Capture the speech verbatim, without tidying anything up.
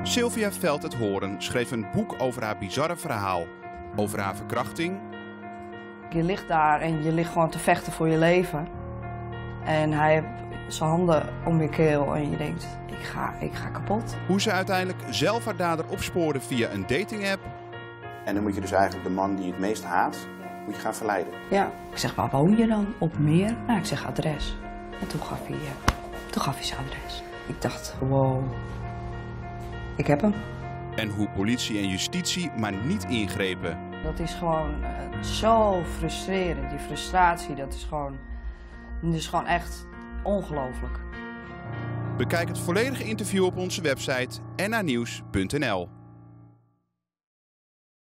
Sylvia Veld uit Hoorn schreef een boek over haar bizarre verhaal. Over haar verkrachting. Je ligt daar en je ligt gewoon te vechten voor je leven. En hij heeft zijn handen om je keel en je denkt, ik ga, ik ga kapot. Hoe ze uiteindelijk zelf haar dader opspoorde via een datingapp. En dan moet je dus eigenlijk de man die je het meest haat, moet je gaan verleiden. Ja. Ik zeg, waar woon je dan? Op Meer? Nou, ik zeg adres. En toen gaf hij, uh, toen gaf hij zijn adres. Ik dacht, wow, ik heb hem. En hoe politie en justitie maar niet ingrepen. Dat is gewoon uh, zo frustrerend. Die frustratie, dat is gewoon, dat is gewoon echt ongelooflijk. Bekijk het volledige interview op onze website n a nieuws punt n l.